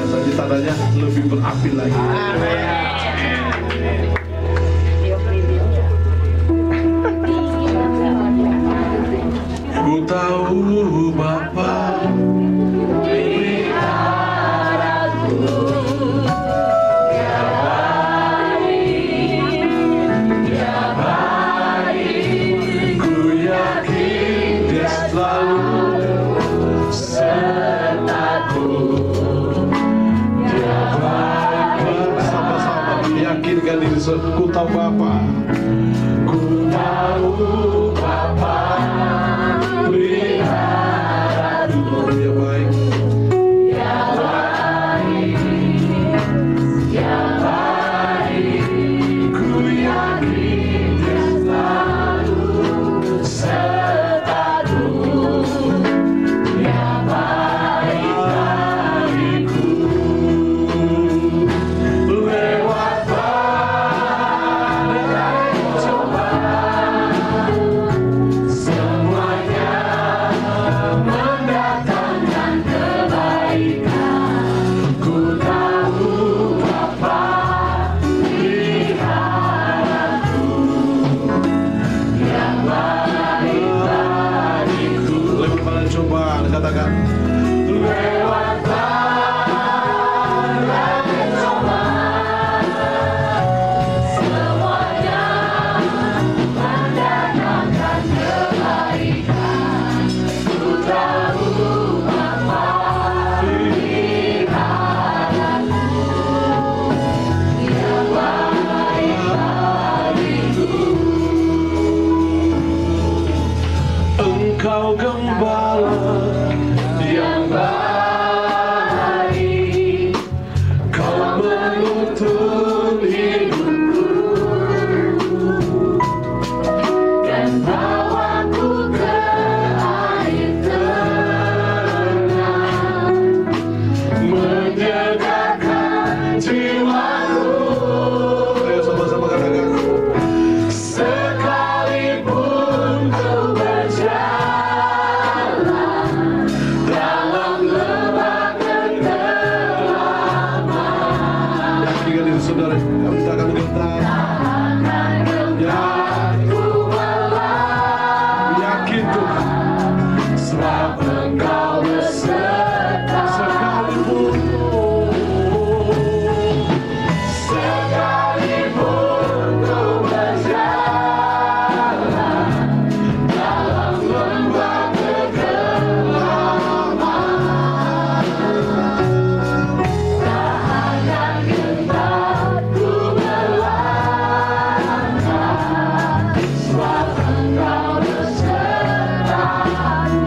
saja tandanya lebih berapi lagi. Ku tahu Bapa ku tahu Bapa, ku tahu Bapa pelihara dunia. Ya baik, ya baik, ya baik. Ku yakin Dia selalu sertaku. Ya baik bagiku. Lewat katakan lewat badai cobaan, semuanya mendatangkan kebaikan. Ku tahu Bapa peliharaku. Dia baik bagiku. Engkau gembala yang baik, Kau menuntun hidupku dan bawaku ke air tenang, menyegarkan jiwaku. Ayo sama-sama katakan, sekalipun ku berjalan dalam lembah kegelapan. Yakinkan itu saudara, kami tak akan gentar. Ya, ku yakin Tuhan, sebab Engkau beserta. Sekalipun ku berjalan dalam lembah kegelapan, tak akan gentar ku melangkah, sebab Engkau besertaku.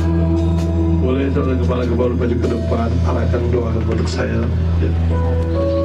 Boleh saudara kepala ke bawah, maju ke depan, arahkan doa untuk saya. Ya.